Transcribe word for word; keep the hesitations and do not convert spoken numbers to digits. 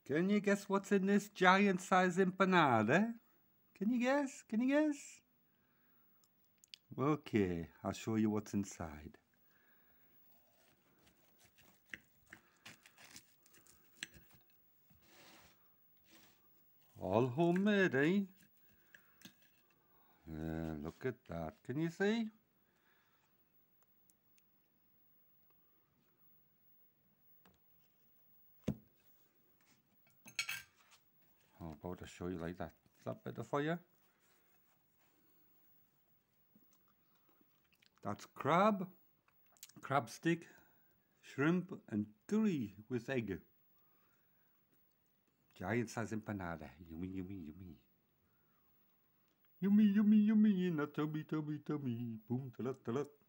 Can you guess what's in this giant-sized empanada? Can you guess? Can you guess? Okay, I'll show you what's inside. All homemade, eh? Yeah, look at that. Can you see? How about I show you like that? Is that better for you? That's crab, crab stick, shrimp and curry with egg. Giant size empanada. Yummy, yummy, yummy. Yummy, yummy, yummy in a tummy, tummy, tummy. Boom, talat, talat.